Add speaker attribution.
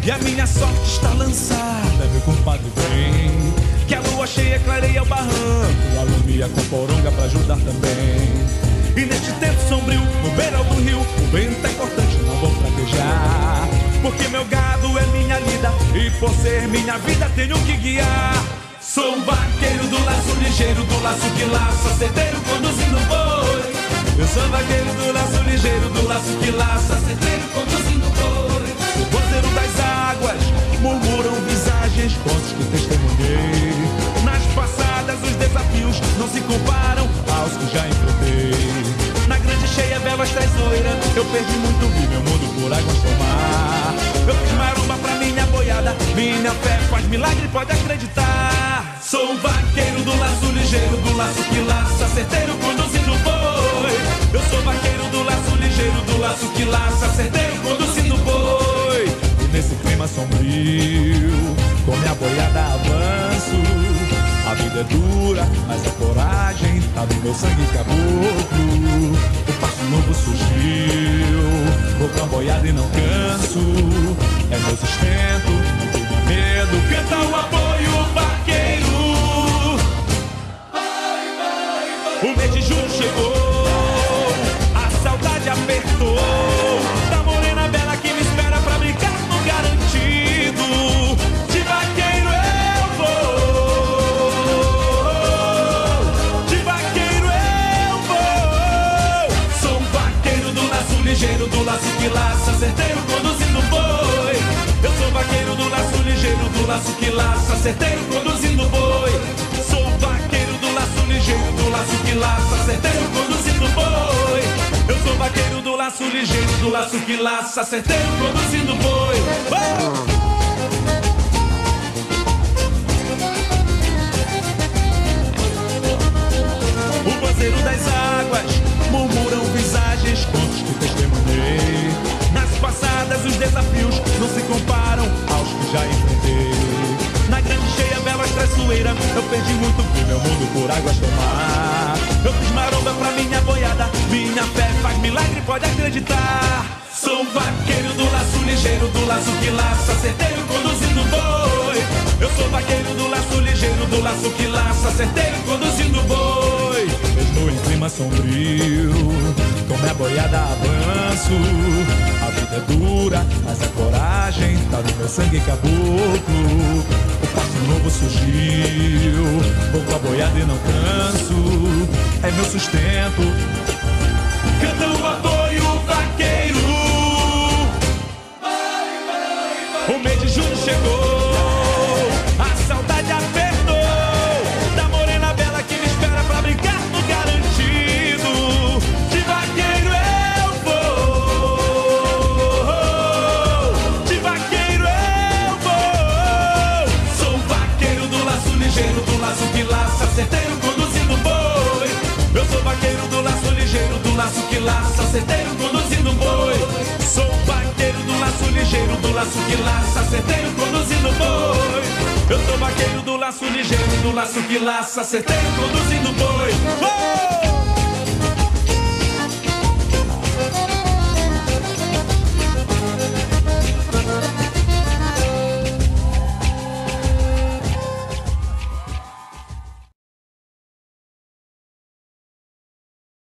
Speaker 1: e a minha sorte está lançada, meu compadre vem, que a lua cheia clareia o barranco, a lumia com poronga pra ajudar também. E neste tempo sombrio, no beirão do rio, o vento é cortante, não vou fraquejar, porque meu gado é minha lida, e por ser minha vida tenho que guiar. Sou um vaqueiro do laço ligeiro, do laço que laça, certeiro conduzindo boi. Eu sou vaqueiro do laço ligeiro, do laço que laça, certeiro conduzindo boi. O bandeiro das águas, murmuram visagens, contos que testemunhei. Nas passadas os desafios não se comparam aos que já enfrentei. Na grande cheia, velas traiçoeiras, eu perdi muito, vi meu mundo por águas tomar. Eu fiz maromba pra minha boiada, minha fé faz milagre, pode acreditar. Sou um vaqueiro do laço ligeiro, do laço que laça, certeiro conduzindo boi. Eu sou vaqueiro do laço ligeiro, do laço que laça, certeiro conduzindo boi. E nesse clima sombrio, com minha boiada avanço. A vida é dura, mas a coragem tá no meu sangue caboclo. O passo novo surgiu, vou com a boiada e não canso. É meu sustento, não tenho medo, canta o apoio vaqueiro. O mês de julho chegou, a saudade apertou. Da morena bela que me espera pra brincar no garantido. De vaqueiro eu vou, de vaqueiro eu vou. Sou um vaqueiro do laço ligeiro, do laço que laça, certeiro conduzindo boi. Eu sou vaqueiro do laço ligeiro, do laço que laça, certeiro conduzindo boi. Sou vaqueiro do laço ligeiro, do laço que laça, certeiro conduzindo boi. Eu sou vaqueiro do laço ligeiro, do laço que laça, certeiro conduzindo boi. O banzeiro das águas, murmuram visagens, contos que testemunhei. Nas passadas os desafios não se comparam aos que já enfrentei. Na grande cheia, velas traiçoeira, eu perdi muito, vi meu mundo por águas tomar. Eu fiz maromba pra minha boiada, minha fé faz milagre, pode acreditar. Sou um vaqueiro do laço ligeiro, do laço que laça, certeiro conduzindo boi. Eu sou vaqueiro do laço ligeiro, do laço que laça, certeiro conduzindo boi. Mesmo em clima sombrio, com minha boiada avanço. A vida é dura, mas a coragem tá no meu sangue caboclo. O passo novo surgiu, vou com a boiada e não canso. É meu sustento, canta o apoio vaqueiro. O mês de julho chegou, a saudade apertou. Da morena bela que me espera pra brincar no garantido. De vaqueiro eu vou, de vaqueiro eu vou. Sou um vaqueiro do laço ligeiro, do laço que laça, certeiro conduzindo boi. Eu sou vaqueiro do laço ligeiro, do laço que laça, certeiro conduzindo boi. Sou um vaqueiro do laço ligeiro, do laço que laça, certeiro conduzindo boi. Eu sou vaqueiro do laço ligeiro, do laço que laça, certeiro conduzindo boi. Oh!